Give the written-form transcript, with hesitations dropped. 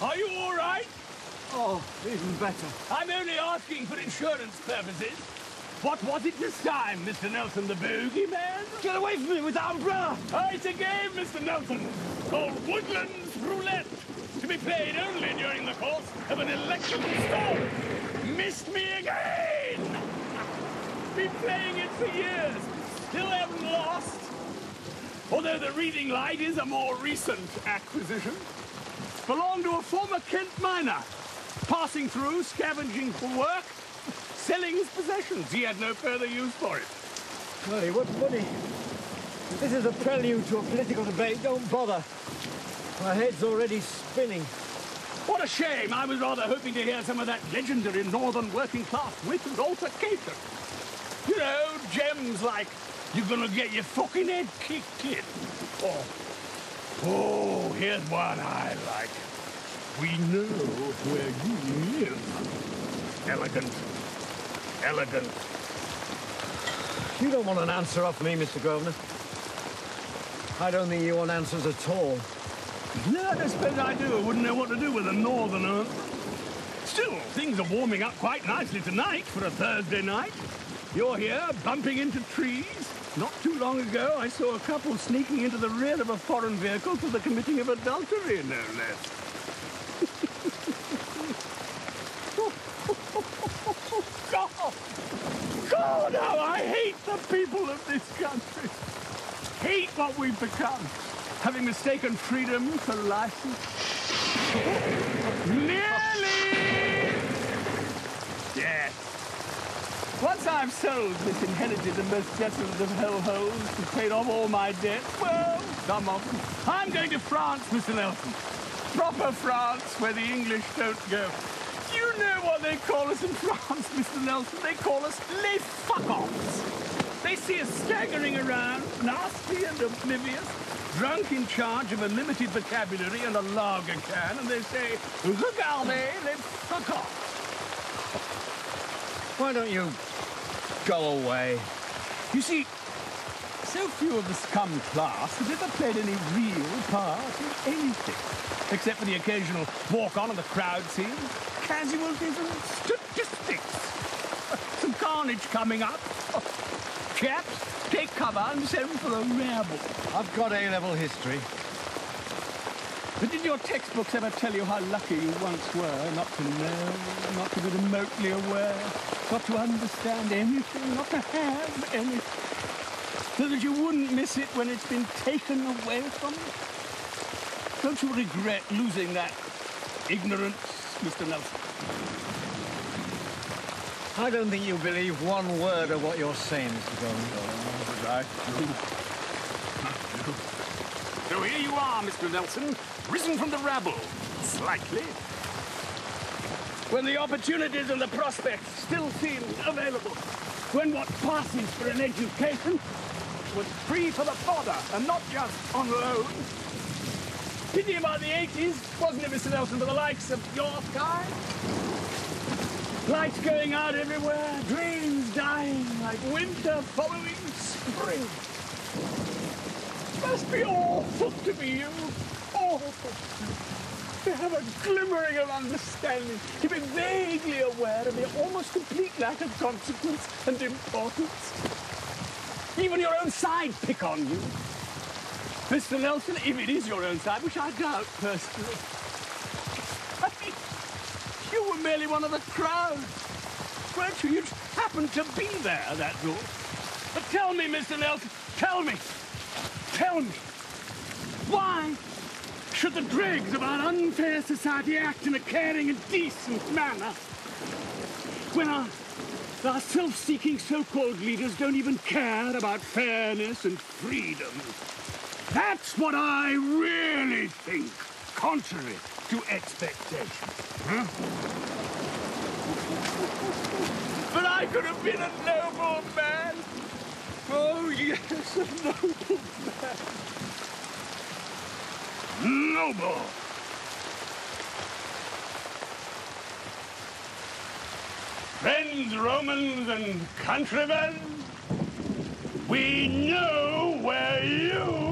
Are you all right? Oh, even better. I'm only asking for insurance purposes. What was it this time, Mr. Nelson the Bogeyman? Get away from me with that umbrella! Oh, it's a game, Mr. Nelson, called Woodland's Roulette, to be played only during the course of an electrical storm. Missed me again! Been playing it for years, still haven't lost. Although the reading light is a more recent acquisition. Belonged to a former Kent miner, passing through, scavenging for work, selling his possessions. He had no further use for it. Hey, what's funny? If this is a prelude to a political debate, don't bother. My head's already spinning. What a shame. I was rather hoping to hear some of that legendary northern working class wit and altercation. You know, gems like, you're gonna get your fucking head kicked in. Oh, here's one I like. We know where you live. Elegant. Elegant. You don't want an answer off me, Mr. Grosvenor. I don't think you want answers at all. No, I suppose I do. I wouldn't know what to do with a northerner. Still, things are warming up quite nicely tonight for a Thursday night. You're here, bumping into trees. Not too long ago, I saw a couple sneaking into the rear of a foreign vehicle for the committing of adultery, no less. God, how I hate the people of this country. Hate what we've become. Having mistaken freedom for license. Nearly! Yes. Once I've sold this inherited and most desolate of hellholes and paid off all my debts, well, some of them, I'm going to France, Mr. Nelson. Proper France, where the English don't go. You know what they call us in France, Mr. Nelson? They call us les fuck-offs. They see us staggering around, nasty and oblivious, drunk in charge of a limited vocabulary and a lager can, and they say, regardez les fuck-offs. Why don't you go away? You see, so few of the scum class have ever played any real part in anything, except for the occasional walk-on of the crowd scene, casualties and statistics. Some carnage coming up. Chaps, take cover and send for a rabble. I've got A-level history. But did your textbooks ever tell you how lucky you once were not to know, not to be remotely aware, not to understand anything, not to have anything, so that you wouldn't miss it when it's been taken away from you? Don't you regret losing that ignorance, Mr. Nelson? I don't think you believe one word of what you're saying, Mr. Grosvenor. Right. So here you are, Mr. Nelson, risen from the rabble, slightly. When the opportunities and the prospects still seem available. When what passes for an education was free for the fodder and not just on loan. Pity about the 80s, wasn't it, Mr. Nelson, for the likes of your kind? Lights going out everywhere, dreams dying like winter following spring. It must be awful to be you, awful. To have a glimmering of understanding, to be vaguely aware of the almost complete lack of consequence and importance. Even your own side pick on you. Mr. Nelson, if it is your own side, which I doubt personally. I mean, you were merely one of the crowd, weren't you? You just happened to be there, that's all. But tell me, Mr. Nelson, tell me, why should the dregs of our unfair society act in a caring and decent manner when our self-seeking so-called leaders don't even care about fairness and freedom? That's what I really think, contrary to expectation. Huh? But I could have been a noble man. Oh, yes, a noble man. Noble. Friends, Romans, and countrymen, we know where you